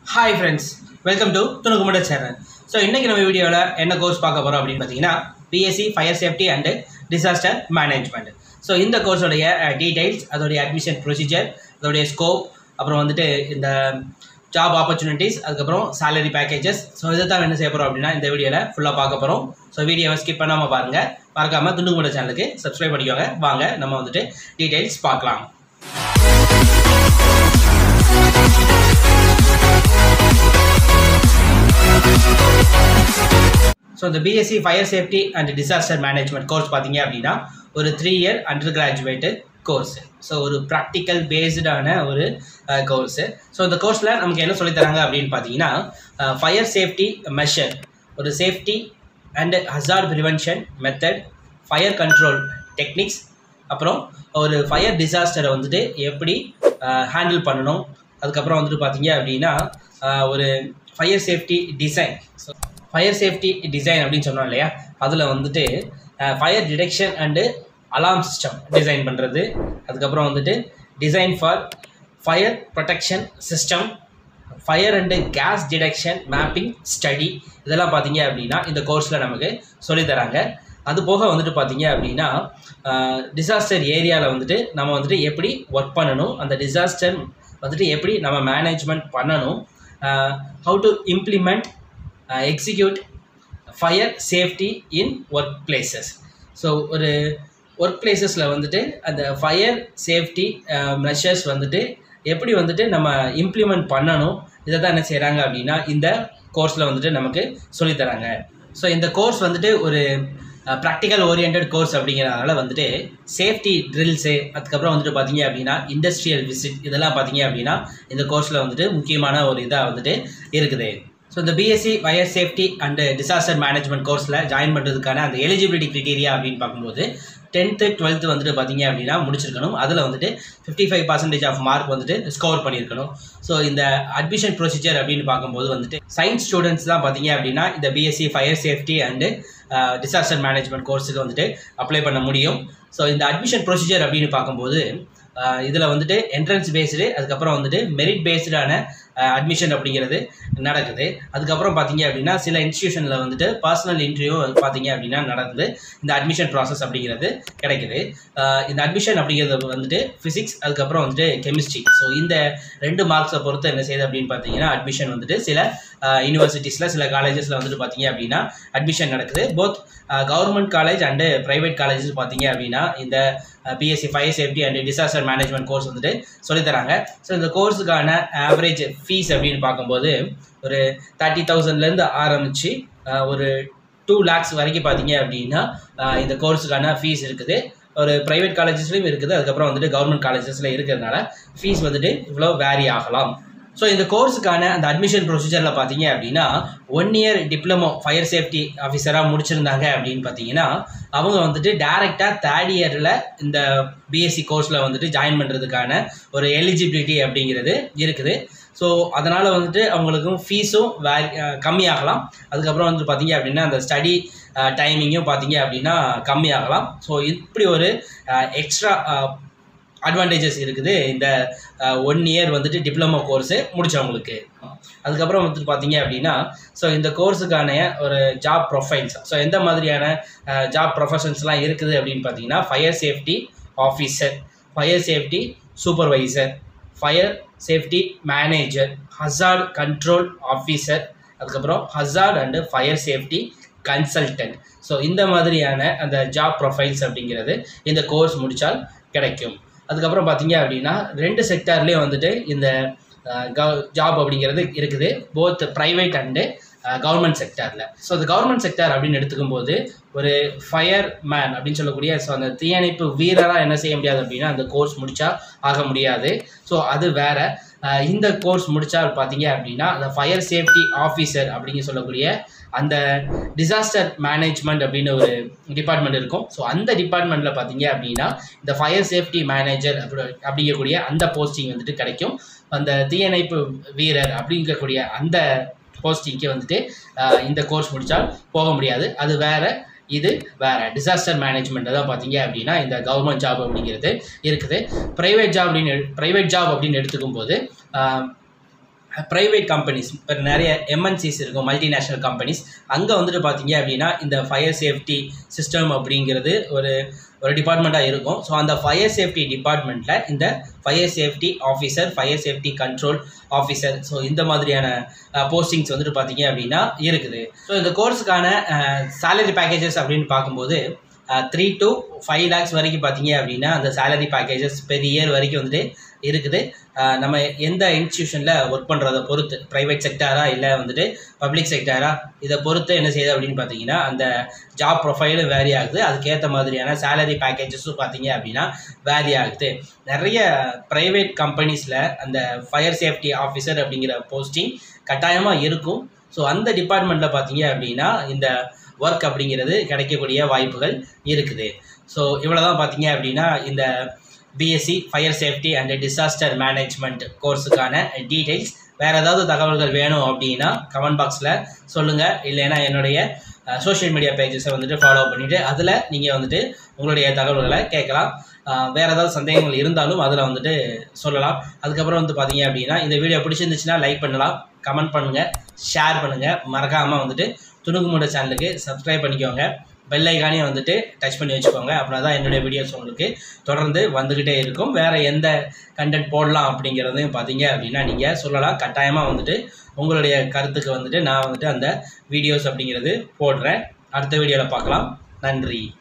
Hi friends, welcome to Thunukumootai channel. So இன்னைக்கு நம்ம வீடியோல என்ன கோர்ஸ் பார்க்க போறோம் அப்படினு பாத்தீங்கன்னா BSc Fire Safety and Disaster Management. So இந்த கோர்ஸோட டீடைல்ஸ், அதோட அட்மிஷன் ப்ரொசீஜர், அதோட ஸ்கோப், அப்புறம் வந்துட்டு இந்த job opportunities, அதுக்கு அப்புறம் salary packages. So இத தான் என்ன செய்ய போறோம் அப்படினா இந்த வீடியோல ஃபுல்லா பார்க்க போறோம். So வீடியோவை ஸ்கிப் பண்ணாம பாருங்க. மறக்காம Thunukumootai சேனலுக்கு Subscribe பண்ணிக்கோங்க. வாங்க நம்ம வந்துட்டு டீடைல்ஸ் பார்க்கலாம். So the BSc Fire Safety and Disaster Management course பாத்தீங்க அப்படினா ஒரு 3-year undergraduate course. So ஒரு practical based ஆன ஒரு course. So இந்த கோர்ஸ்ல நமக்கு என்ன சொல்லி தராங்க அப்படினு பாத்தீங்கன்னா fire safety measure, ஒரு safety and hazard prevention method, fire control techniques, அப்புறம் ஒரு fire disaster வந்துட்டு எப்படி ஹேண்டில் பண்ணனும், அதுக்கு அப்புறம் வந்துட்டு பாத்தீங்க அப்படினா ஒரு fire safety design. So fire safety design அப்படினு சொன்னோம் இல்லையா, அதுல வந்துட்டு fire detection and alarm system design பண்றது, அதுக்கு அப்புறம் வந்துட்டு design for fire protection system, fire and gas detection mapping study, இதெல்லாம் பாத்தீங்க அப்படினா இந்த கோர்ஸ்ல நமக்கு சொல்லி தராங்க. அது போக வந்துட்டு பாத்தீங்க அப்படினா டிசாஸ்டர் ஏரியால வந்துட்டு நம்ம வந்துட்டு எப்படி வர்க் பண்ணனும், அந்த டிசாஸ்டர் வந்துட்டு எப்படி நம்ம மேனேஜ்மென்ட் பண்ணனும், how to implement execute fire safety in workplaces. So ஒரு workplacesல வந்துட்டு அந்த fire safety measures வந்துட்டு எப்படி வந்துட்டு நம்ம implement பண்ணனும், இத தான் என்ன செய்றாங்க அப்படினா இந்த கோர்ஸ்ல வந்துட்டு நமக்கு சொல்லி தராங்க. So இந்த கோர்ஸ் வந்துட்டு ஒரு practical oriented course அப்படிங்கறதால வந்துட்டு safety drills, அதுக்கு அப்புறம் வந்துட்டு பாத்தீங்க அப்படினா industrial visit, இதெல்லாம் பாத்தீங்க அப்படினா இந்த கோர்ஸ்ல வந்துட்டு முக்கியமான ஒரு இதா வந்துட்டு இருக்குது. So the BSc Fire Safety and Disaster Management கோர்ஸ்ல ஜாயின் பண்றதுக்கான அந்த எலிஜிபிலிட்டி கிரைட்டீரியா அப்படினு பாக்கும்போது 10th 12th வந்துட்டு பாத்தீங்க அப்படினா முடிச்சிருக்கணும். அதுல வந்துட்டு 55% ஆஃப் மார்க் வந்துட்டு ஸ்கோர் பண்ணிருக்கணும். சோ இந்த அட்மிஷன் ப்ரொசீஜர் அப்படினு பாக்கும்போது வந்துட்டு சயின்ஸ் ஸ்டூடண்ட்ஸ் தான் பாத்தீங்க அப்படினா இந்த BSc Fire Safety and Disaster Management கோர்ஸ்க்கு வந்துட்டு அப்ளை பண்ண முடியும். சோ இந்த அட்மிஷன் ப்ரொசீஜர் அப்படினு பாக்கும்போது இதுல வந்துட்டு என்ட்ரன்ஸ் பேஸ்டு, அதுக்கு அப்புறம் வந்துட்டு மெரிட் பேஸ்டான அட்மிஷன் அப்படிங்கிறது நடக்குது. அதுக்கு அப்புறம் பாத்தீங்க அப்படினா சில இன்ஸ்டிடியூஷன்ல வந்துட்டு பர்சனல் இன்டர்வியூ பாத்தீங்க அப்படினா நடந்து இந்த அட்மிஷன் process அப்படிங்கிறது கிடைக்குது. இந்த அட்மிஷன் அப்படிங்கிறது வந்துட்டு பிசிக்ஸ், அதுக்கு அப்புறம் வந்துட்டு கெமிஸ்ட்ரி. சோ இந்த ரெண்டு மார்க்ஸை பொறுத்து என்ன செய்யுது அப்படின்னு பாத்தீங்கன்னா அட்மிஷன் வந்துட்டு சில யூனிவர்சிட்டிஸ்ல சில காலேஜஸ்ல வந்துட்டு பாத்தீங்க அப்படின்னா அட்மிஷன் நடக்குது. Both government college and private colleges பாத்தீங்க அப்படின்னா இந்த BSc Fire Safety and Disaster Management கோர்ஸ் வந்துட்டு சொல்லி தராங்க. ஸோ இந்த கோர்ஸுக்கான ஆவரேஜ் ஃபீஸ் அப்படின்னு பார்க்கும்போது ஒரு 30,000ல இருந்து ஆரம்பிச்சு ஒரு 2 lakhs வரைக்கும் பாத்தீங்க அப்படின்னா இந்த கோர்ஸுக்கான ஃபீஸ் இருக்குது. ஒரு பிரைவேட் காலேஜஸ்லயும் இருக்குது, அதுக்கப்புறம் வந்துட்டு கவர்மெண்ட் காலேஜஸ்ல இருக்கிறதுனால ஃபீஸ் வந்துட்டு இவ்வளோ வேரி ஆகலாம். ஸோ இந்த கோர்ஸுக்கான அந்த அட்மிஷன் ப்ரொசீஜரில் பார்த்தீங்க அப்படின்னா 1 year டிப்ளமோ ஃபயர் சேஃப்டி ஆஃபீஸராக முடிச்சிருந்தாங்க அப்படின்னு பார்த்தீங்கன்னா அவங்க வந்துட்டு டைரெக்டாக 3rd yearல இந்த BSc கோர்ஸில் வந்துட்டு ஜாயின் பண்ணுறதுக்கான ஒரு எலிஜிபிலிட்டி அப்படிங்கிறது இருக்குது. ஸோ அதனால் வந்துட்டு அவங்களுக்கும் ஃபீஸும் கம்மியாகலாம். அதுக்கப்புறம் வந்துட்டு பார்த்தீங்க அப்படின்னா அந்த ஸ்டடி டைமிங்கும் பார்த்தீங்க அப்படின்னா கம்மியாகலாம். ஸோ இப்படி ஒரு எக்ஸ்ட்ரா அட்வான்டேஜஸ் இருக்குது இந்த 1 year வந்துட்டு டிப்ளமோ கோர்ஸ் முடிச்சவங்களுக்கு. அதுக்கப்புறம் வந்துட்டு பார்த்தீங்க அப்படின்னா ஸோ இந்த கோர்ஸுக்கான ஒரு ஜாப் ப்ரொஃபைல்ஸ், ஸோ எந்த மாதிரியான ஜாப் ப்ரொஃபஷன்ஸ்லாம் இருக்குது அப்படின்னு பார்த்தீங்கன்னா fire safety officer, fire safety supervisor, fire safety manager, hazard control officer, அதுக்கப்புறம் hazard and fire safety consultant. So இந்த மாதிரியான அந்த ஜாப் ப்ரொஃபைல்ஸ் அப்படிங்கிறது இந்த கோர்ஸ் முடித்தால் கிடைக்கும். அதுக்கப்புறம் பார்த்தீங்க அப்படின்னா 2 செக்டார்லேயும் வந்துட்டு இந்த ஜாப் அப்படிங்கிறது இருக்குது, போத் ப்ரைவேட் அண்டு கவர்மெண்ட் செக்டாரில். ஸோ அந்த கவர்மெண்ட் செக்டார் அப்படின்னு எடுத்துக்கும் போது ஒரு ஃபயர் மேன் அப்படின்னு சொல்லக்கூடிய ஸோ அந்த தீயணைப்பு வீரராக என்ன செய்ய முடியாது அப்படின்னா அந்த கோர்ஸ் முடித்தா ஆக முடியாது. ஸோ அது வேற. இந்த கோர்ஸ் முடித்தால் பார்த்தீங்க அப்படின்னா அந்த ஃபயர் சேஃப்டி ஆஃபீஸர் அப்படிங்க சொல்லக்கூடிய அந்த டிசாஸ்டர் மேனேஜ்மெண்ட் அப்படின்னு ஒரு டிபார்ட்மெண்ட் இருக்கும். ஸோ அந்த டிபார்ட்மெண்ட்டில் பார்த்தீங்க அப்படின்னா இந்த ஃபயர் சேஃப்டி மேனேஜர் அப்படிங்கக்கூடிய அந்த போஸ்டிங் வந்துட்டு கிடைக்கும். அந்த தீயணைப்பு வீரர் அப்படிங்கக்கூடிய அந்த போஸ்டிங்க்கு வந்துட்டு இந்த கோர்ஸ் முடித்தால் போக முடியாது, அது வேற. இது வேற டிசாஸ்டர் மேனேஜ்மெண்ட் தான் பாத்தீங்க அப்படினா இந்த கவர்மெண்ட் ஜாப் அப்படிங்கிறது இருக்குது. பிரைவேட் ஜாப் அப்படின்னு எடுத்துக்கும் போது ப்ரைவேட் கம்பெனிஸ் இப்போ நிறைய எம்என்சிஸ் இருக்கும், மல்டிநேஷ்னல் கம்பெனிஸ். அங்கே வந்துட்டு பார்த்தீங்க அப்படின்னா இந்த ஃபயர் சேஃப்டி சிஸ்டம் அப்படிங்கிறது ஒரு டிபார்ட்மெண்ட்டாக இருக்கும். ஸோ அந்த ஃபயர் சேஃப்டி டிபார்ட்மெண்ட்டில் இந்த fire safety officer, fire safety control officer, so இந்த மாதிரியான போஸ்டிங்ஸ் வந்துட்டு பார்த்தீங்க அப்படின்னா இருக்குது. ஸோ இந்த கோர்ஸுக்கான சேலரி பேக்கேஜஸ் அப்படின்னு பார்க்கும்போது 3 to 5 lakhs வரைக்கும் பார்த்தீங்க அப்படின்னா அந்த சேலரி பேக்கேஜஸ் பெர் இயர் வரைக்கும் வந்துட்டு இருக்குது. நம்ம எந்த இன்ஸ்டியூஷனில் ஒர்க் பண்ணுறதை பொறுத்து, ப்ரைவேட் செக்டாரா இல்லை வந்துட்டு பப்ளிக் செக்டாரா, இதை பொறுத்து என்ன செய்யுது அப்படின்னு பார்த்தீங்கன்னா அந்த ஜாப் ப்ரொஃபைலும் வேரி ஆகுது. அதுக்கேற்ற மாதிரியான சேலரி பேக்கேஜஸும் பார்த்தீங்க அப்படின்னா வேரி ஆகுது. நிறைய ப்ரைவேட் கம்பெனிஸில் அந்த ஃபயர் சேஃப்டி ஆஃபீஸர் அப்படிங்கிற போஸ்டிங் கட்டாயமாக இருக்கும். ஸோ அந்த டிபார்ட்மெண்ட்டில் பார்த்தீங்க அப்படின்னா இந்த ஒர்க் அப்படிங்கிறது கிடைக்கக்கூடிய வாய்ப்புகள் இருக்குது. ஸோ இவ்வளோ தான் பார்த்தீங்க அப்படின்னா இந்த BSc fire safety and disaster management கோர்ஸுக்கான டீட்டெயில்ஸ். வேறு ஏதாவது தகவல்கள் வேணும் அப்படின்னா கமெண்ட் பாக்ஸில் சொல்லுங்கள். இல்லைன்னா என்னுடைய சோஷியல் மீடியா பேஜஸை வந்துட்டு ஃபாலோ பண்ணிவிட்டு அதில் நீங்கள் வந்துட்டு உங்களுடைய தகவல்களை கேட்கலாம். வேறு ஏதாவது சந்தேகங்கள் இருந்தாலும் அதில் வந்துட்டு சொல்லலாம். அதுக்கப்புறம் வந்து பார்த்தீங்க அப்படின்னா இந்த வீடியோ பிடிச்சிருந்துச்சுன்னா லைக் பண்ணலாம், கமெண்ட் பண்ணுங்கள், ஷேர் பண்ணுங்கள். மறக்காமல் வந்துட்டு துணுக்குமூட்டை சேனலுக்கு சப்ஸ்கிரைப் பண்ணிக்கோங்க. பெல் ஐக்கானையும் வந்துட்டு டச் பண்ணி வச்சுக்கோங்க. அப்படின்னா தான் என்னுடைய வீடியோஸ் உங்களுக்கு தொடர்ந்து வந்துக்கிட்டே இருக்கும். வேறு எந்த கண்டென்ட் போடலாம் அப்படிங்கிறதையும் பார்த்தீங்க அப்படின்னா நீங்கள் சொல்லலாம். கட்டாயமாக வந்துட்டு உங்களுடைய கருத்துக்கு வந்துட்டு நான் வந்துட்டு அந்த வீடியோஸ் அப்படிங்கிறது போடுறேன். அடுத்த வீடியோவில் பார்க்கலாம். நன்றி.